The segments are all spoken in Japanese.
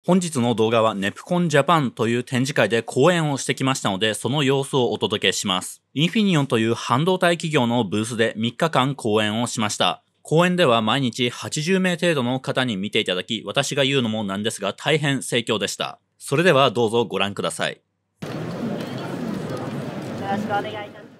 本日の動画はネプコンジャパンという展示会で講演をしてきましたので、その様子をお届けします。インフィニオンという半導体企業のブースで3日間講演をしました。講演では毎日80名程度の方に見ていただき、私が言うのもなんですが大変盛況でした。それではどうぞご覧ください。よろしくお願いいたします。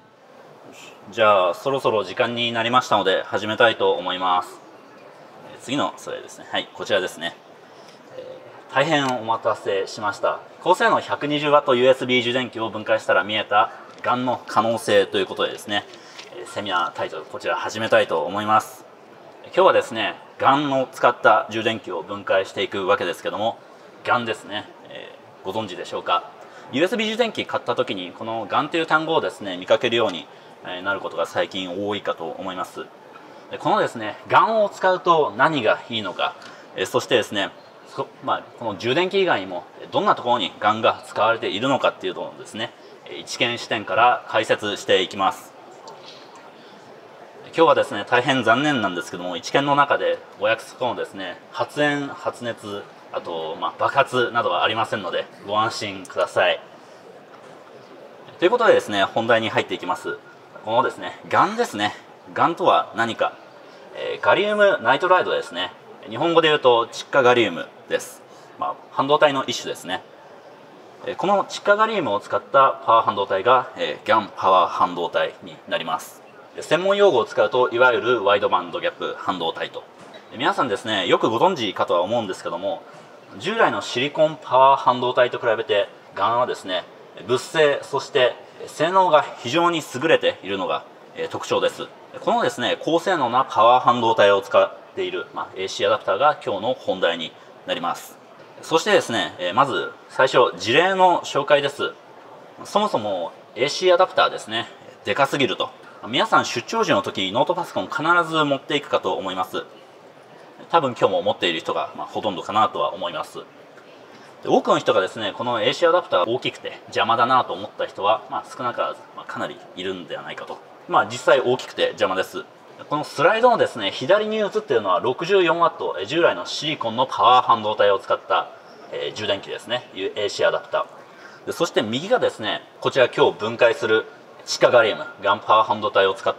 じゃあそろそろ時間になりましたので始めたいと思います。次のスライドですね。はい、こちらですね。大変お待たせしました。高性能 120W USB 充電器を分解したら見えたがんの可能性ということでですね、セミナータイトルこちら始めたいと思います。今日はですね、がんを使った充電器を分解していくわけですけども、がんですね、ご存知でしょうか。 USB 充電器買った時にこのがんという単語をですね見かけるようになることが最近多いかと思います。このですね、がんを使うと何がいいのか、そしてですねこの充電器以外にもどんなところにがんが使われているのかっていうのをですね、一見視点から解説していきます。今日はですね大変残念なんですけども、一見の中でお約束のですね発煙発熱、あと爆発などはありませんのでご安心ください。ということでですね、本題に入っていきます。このですねがんですね、がんとは何か、ガリウムナイトライドですね。日本語で言うと窒化ガリウムです。半導体の一種ですね。この窒化ガリウムを使ったパワー半導体がガンパワー半導体になります。専門用語を使うといわゆるワイドバンドギャップ半導体と。皆さんですねよくご存知かとは思うんですけども、従来のシリコンパワー半導体と比べてガンはですね物性、そして性能が非常に優れているのが特徴です。このですね高性能なパワー半導体を使っている、AC アダプターが今日の本題になります。そしてですね、まず最初事例の紹介です。そもそも AC アダプターですね、でかすぎると。皆さん出張時の時ノートパソコン必ず持っていくかと思います。多分今日も持っている人が、ほとんどかなとは思います。で多くの人がですねこの AC アダプターが大きくて邪魔だなと思った人は、少なからず、かなりいるんではないかと。実際大きくて邪魔です。このスライドのですね左に映っているのは 64W 従来のシリコンのパワー半導体を使った、充電器ですね、AC アダプターで、そして右がですねこちら今日分解する窒化ガリウムガンパワー半導体を使った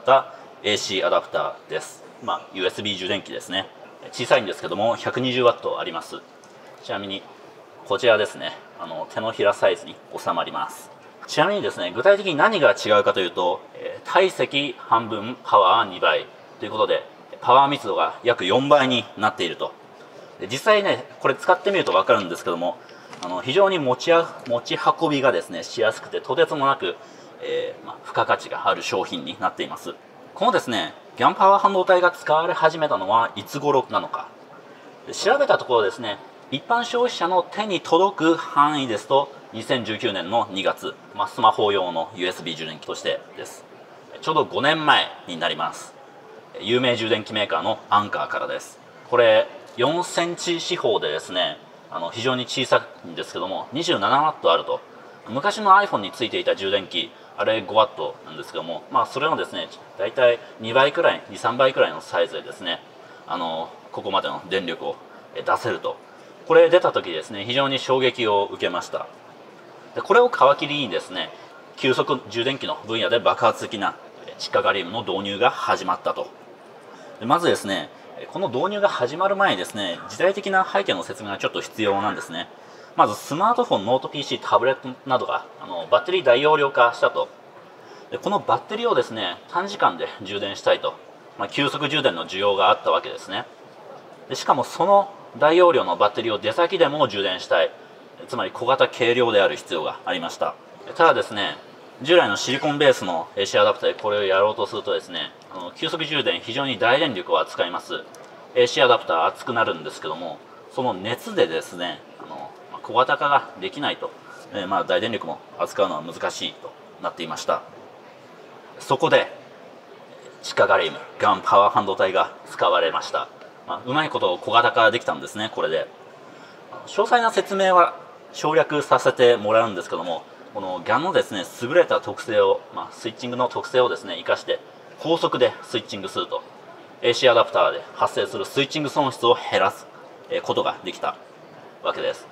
AC アダプターです。USB 充電器ですね。小さいんですけども 120W あります。ちなみにこちらですね、手のひらサイズに収まります。ちなみにですね具体的に何が違うかというと、体積半分パワー2倍ということでパワー密度が約4倍になっていると。で実際ねこれ使ってみると分かるんですけども、非常に持ち運びがですねしやすくてとてつもなく、付加価値がある商品になっています。このですねガンパワー半導体が使われ始めたのはいつ頃なのか。調べたところですね、一般消費者の手に届く範囲ですと2019年の2月、スマホ用の USB 充電器としてです。ちょうど5年前になります。有名充電器メーカーのアンカーからです。これ4センチ四方でですね非常に小さいんですけども 27W あると。昔の iPhone についていた充電器あれ 5W なんですけども、それのですね大体2倍くらい3倍くらいのサイズでですねここまでの電力を出せると。これ出た時ですね非常に衝撃を受けました。でこれを皮切りにですね急速充電器の分野で爆発的な窒化ガリウムの導入が始まったと。でまずですねこの導入が始まる前にですね時代的な背景の説明がちょっと必要なんですね。まずスマートフォン、ノート PC、タブレットなどがバッテリー大容量化したと。でこのバッテリーをですね短時間で充電したいと、急速充電の需要があったわけですね。でしかもその大容量のバッテリーを出先でも充電したい、つまり小型軽量である必要がありました。ただですね従来のシリコンベースの AC アダプターでこれをやろうとするとですね急速充電非常に大電力を扱います。 AC アダプター熱くなるんですけども、その熱でですね小型化ができないと、大電力も扱うのは難しいとなっていました。そこで窒化ガリウムガンパワー半導体が使われました。うまいこと小型化できたんですね。これで詳細な説明は省略させてもらうんですけども、このガンのですね優れた特性を、スイッチングの特性をですね生かして高速でスイッチングすると AC アダプターで発生するスイッチング損失を減らすことができたわけです。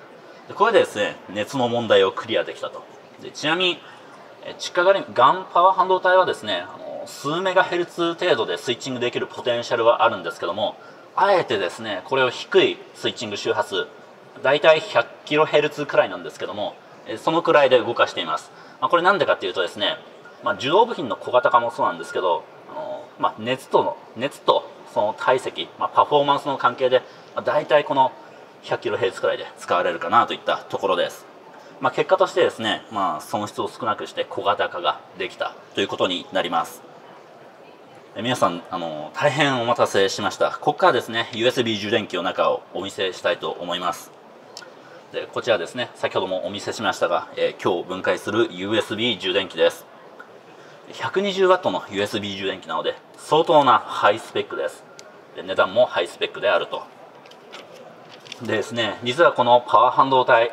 でこれでですね、熱の問題をクリアできたと。でちなみに窒化ガンパワー半導体はですね、数メガヘルツ程度でスイッチングできるポテンシャルはあるんですけども、あえてですねこれを低いスイッチング周波数、だいたい 100kHz くらいなんですけども、そのくらいで動かしています。これなんでかっていうとですね、受動部品の小型化もそうなんですけど、熱とその体積、パフォーマンスの関係で、だいたいこの 100kHz くらいで使われるかなといったところです。結果としてですね、損失を少なくして小型化ができたということになります。皆さん大変お待たせしました。ここからですね USB 充電器の中をお見せしたいと思います。でこちらですね、先ほどもお見せしましたが、今日分解する USB 充電器です。 120W の USB 充電器なので相当なハイスペックです。で値段もハイスペックであると。でですね、実はこのパワー半導体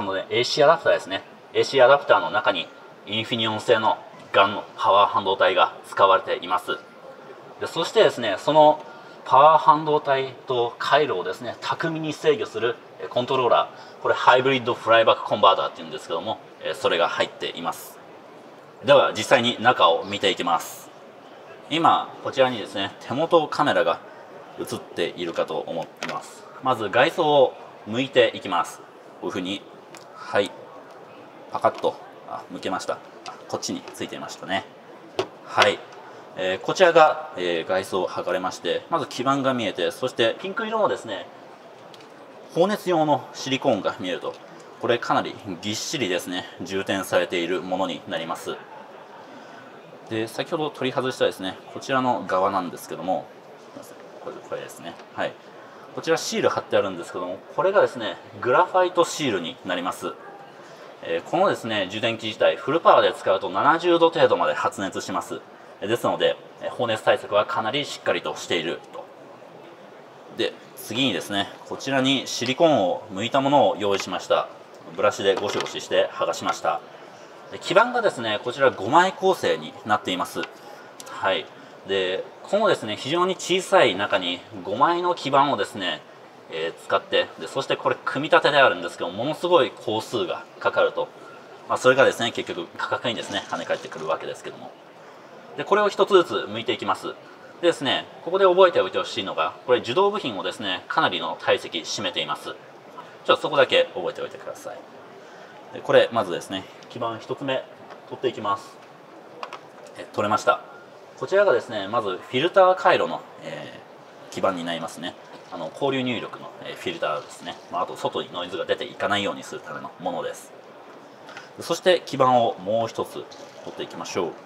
AC アダプターですね、 AC アダプターの中にインフィニオン製のガンのパワー半導体が使われています。でそしてですね、そのパワー半導体と回路をですね巧みに制御するコントローラー、これハイブリッドフライバックコンバーターっていうんですけども、それが入っています。では実際に中を見ていきます。今こちらにですね手元カメラが映っているかと思います。まず外装を向いていきます。こういうふうに、はい、パカッと向けました。こっちについていましたね。はい、こちらが、外装を剥がれまして、まず基板が見えて、そしてピンク色のですね放熱用のシリコーンが見えると、これかなりぎっしりですね充填されているものになります。で先ほど取り外したですねこちらの側なんですけども、これですね、はい、こちらシール貼ってあるんですけども、これがですねグラファイトシールになります。このですね充電器自体フルパワーで使うと70度程度まで発熱します。ですので放熱対策はかなりしっかりとしていると。で次にですねこちらにシリコーンを剥いたものを用意しました。ブラシでゴシゴシして剥がしました。で基板がですねこちら5枚構成になっています。はい、でこのですね非常に小さい中に5枚の基板をですね、使って、でそしてこれ組み立てであるんですけどものすごい工数がかかると、それがですね結局価格にですね跳ね返ってくるわけですけども、でこれを一つずつ剥いていきます。でですねここで覚えておいてほしいのが、これ受動部品をですねかなりの体積占めています。そこだけ覚えておいてください。でこれまずですね基板1つ目取っていきます。取れました。こちらがですねまずフィルター回路の、基板になりますね。交流入力の、フィルターですね、あと外にノイズが出ていかないようにするためのものです。そして基板をもう一つ取っていきましょう。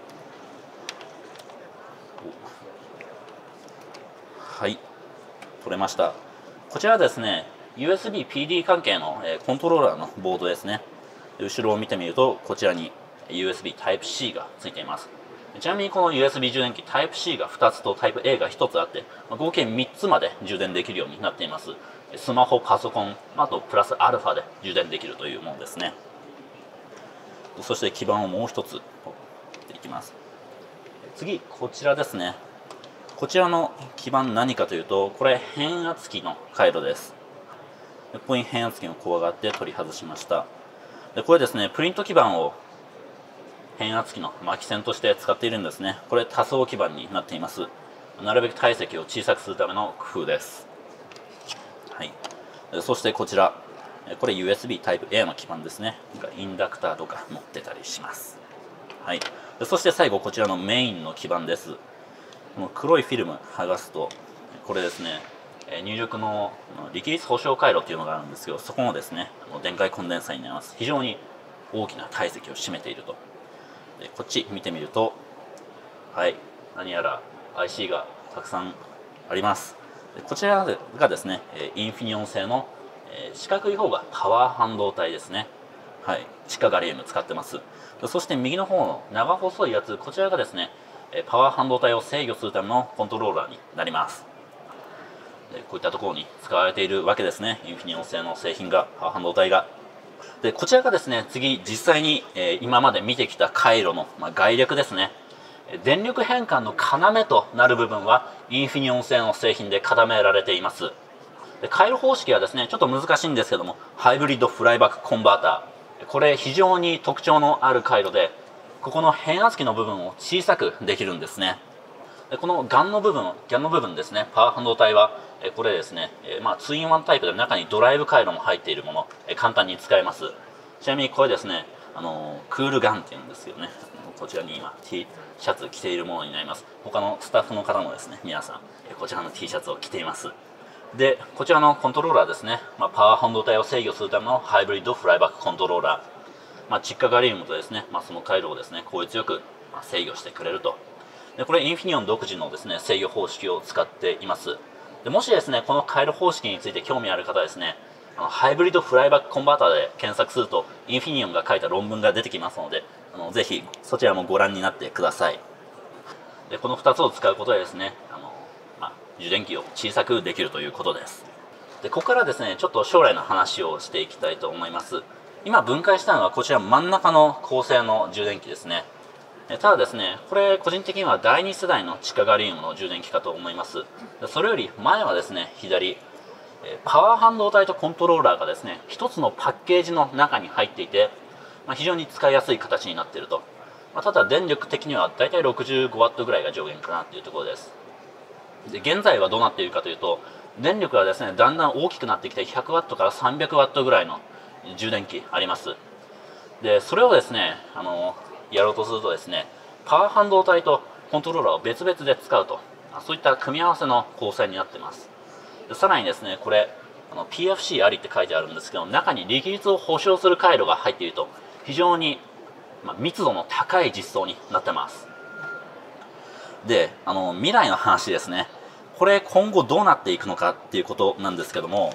はい、取れました。こちらはですね USB PD 関係の、コントローラーのボードですね。後ろを見てみるとこちらに USB Type-C がついています。ちなみにこの USB 充電器 Type-C が2つと Type-A が1つあって、合計3つまで充電できるようになっています。スマホ、パソコン、あとプラスアルファで充電できるというものですね。そして基板をもう一つ取っていきます。次こちらですね。こちらの基板何かというと、これ変圧器の回路です。ここに変圧器のコアがあって取り外しました。でこれですねプリント基板を変圧器の巻き線として使っているんですね。これ多層基板になっています。なるべく体積を小さくするための工夫です。はい、そしてこちらこれ USB Type-A の基板ですね。インダクターとか持ってたりします。はい、そして最後こちらのメインの基板です。この黒いフィルム剥がすとこれですね入力の力率保証回路というのがあるんですけど、そこのですね電解コンデンサーになります。非常に大きな体積を占めていると。でこっち見てみると、はい、何やら IC がたくさんあります。でこちらがですねインフィニオン製の四角い方がパワー半導体ですね。はい、地下ガリウム使ってます。そして右の方の長細いやつ、こちらがですねパワー半導体を制御するためのコントローラーになります。でこういったところに使われているわけですね。インフィニオン製の製品が、パワー半導体が。でこちらがですね次実際に、今まで見てきた回路の、概略ですね。電力変換の要となる部分はインフィニオン製の製品で固められています。 で回路方式はですねちょっと難しいんですけども、ハイブリッドフライバックコンバーター、これ非常に特徴のある回路で、ここの変圧器の部分を小さくできるんですね。でこのGANの部分ですね、パワー半導体はこれですね、ツインワンタイプで中にドライブ回路も入っているもの、簡単に使えます。ちなみにこれですね、クールガンっていうんですよね。こちらに今 T シャツ着ているものになります。他のスタッフの方もですね、皆さんこちらの T シャツを着ています。でこちらのコントローラーですね、パワー半導体を制御するためのハイブリッドフライバックコントローラー、窒化ガリウムとですね、その回路をですね効率よく制御してくれると。でこれインフィニオン独自のですね制御方式を使っています。でもしですねこの回路方式について興味ある方はですね、ハイブリッドフライバックコンバーターで検索するとインフィニオンが書いた論文が出てきますので、ぜひそちらもご覧になってください。でこの2つを使うことでですね、充電器を小さくできるということです。でここからですねちょっと将来の話をしていきたいと思います。今分解したのはこちら真ん中の構成の充電器ですね。ただですねこれ個人的には第2世代の地下ガリウムの充電器かと思います。それより前はですね左、パワー半導体とコントローラーがですね一つのパッケージの中に入っていて、非常に使いやすい形になっていると。ただ電力的にはだいたい 65W ぐらいが上限かなというところです。で現在はどうなっているかというと、電力がですねだんだん大きくなってきて 100W から 300W ぐらいの充電器あります。でそれをですねやろうとするとですね、パワー半導体とコントローラーを別々で使うと、そういった組み合わせの構成になっています。でさらにですねこれPFC ありって書いてあるんですけど、中に力率を保証する回路が入っていると非常に密度の高い実装になってます。で未来の話ですね、これ今後どうなっていくのかっていうことなんですけども、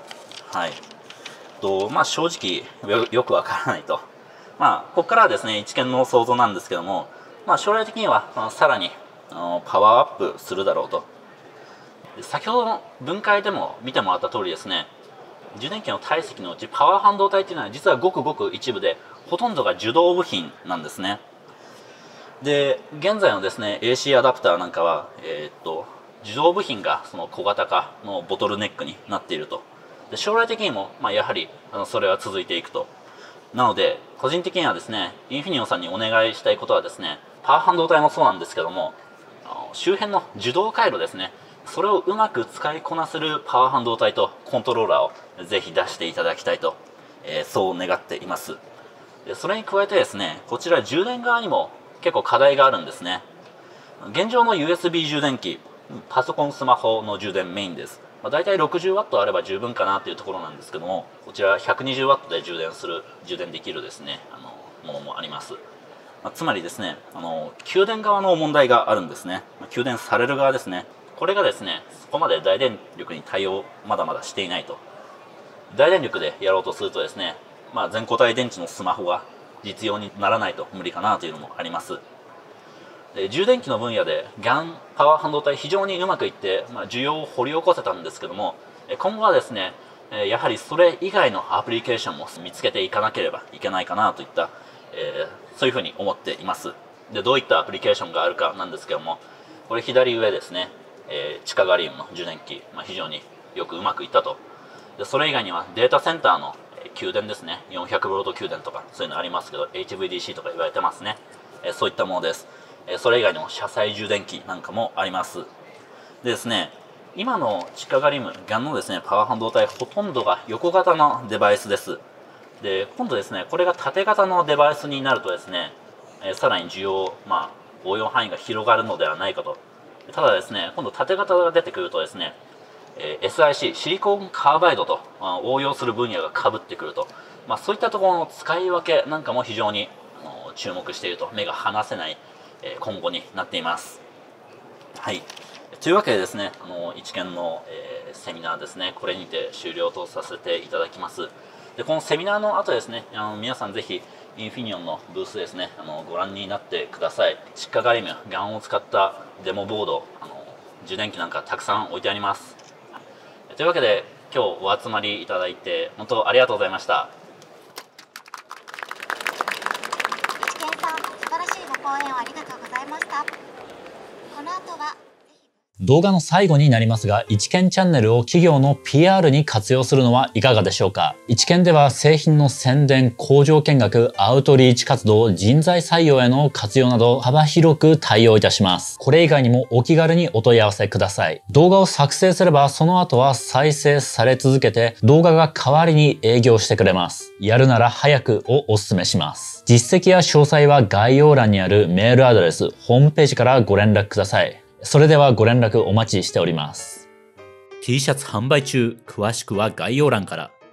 正直よくわからないと。ここからはですね一見の想像なんですけども、将来的にはさらにパワーアップするだろうと。先ほどの分解でも見てもらった通りですね、充電器の体積のうちパワー半導体っていうのは実はごくごく一部で、ほとんどが受動部品なんですね。で現在のですね AC アダプターなんかは、受動部品がその小型化のボトルネックになっていると。で将来的にも、やはりそれは続いていくと。なので個人的にはですねインフィニオンさんにお願いしたいことはですね、パワー半導体もそうなんですけども、周辺の受動回路ですね、それをうまく使いこなせるパワー半導体とコントローラーをぜひ出していただきたいと、そう願っています。でそれに加えてですね、こちら充電側にも結構課題があるんですね。現状の USB 充電器、パソコンスマホの充電メインです。だいたい 60W あれば十分かなというところなんですけども、こちら 120W で充電できるですねものもあります。つまりですね給電側の問題があるんですね。給電される側ですね、これがですねそこまで大電力に対応まだまだしていないと。大電力でやろうとするとですね、全固体電池のスマホが実用にならないと無理かなというのもあります。で充電器の分野で GAN パワー半導体非常にうまくいって、需要を掘り起こせたんですけども、今後はですねやはりそれ以外のアプリケーションも見つけていかなければいけないかなといった、そういうふうに思っています。でどういったアプリケーションがあるかなんですけども、これ左上ですね、地下ガリウムの充電器、非常によくうまくいったと。でそれ以外にはデータセンターの給電ですね、 400V 給電とかそういうのありますけど HVDC とか言われてますね。そういったものです。それ以外にも車載充電器なんかもあります。でですね、今の地下ガリウム GAN のですねパワー半導体ほとんどが横型のデバイスです。で今度ですねこれが縦型のデバイスになるとですね、さらに需要、応用範囲が広がるのではないかと。ただですね今度縦型が出てくるとですね、SiC シリコンカーバイドと応用する分野がかぶってくると、そういったところの使い分けなんかも非常に注目していると、目が離せない今後になっています。というわけでですね一見の、セミナーですね、これにて終了とさせていただきます。でこのセミナーの後ですね皆さんぜひインフィニオンのブースですねご覧になってください。地下ガリウム GAN を使ったデモボード、充電器なんかたくさん置いてあります。というわけで今日お集まりいただいて本当ありがとうございました。 一見さん、素晴らしいご講演をありがとうございました。この後は動画の最後になりますが、一見チャンネルを企業の PR に活用するのはいかがでしょうか。一見では製品の宣伝、工場見学、アウトリーチ活動、人材採用への活用など幅広く対応いたします。これ以外にもお気軽にお問い合わせください。動画を作成すればその後は再生され続けて動画が代わりに営業してくれます。やるなら早くをお勧めします。実績や詳細は概要欄にあるメールアドレス、ホームページからご連絡ください。それではご連絡お待ちしております。T シャツ販売中。詳しくは概要欄から。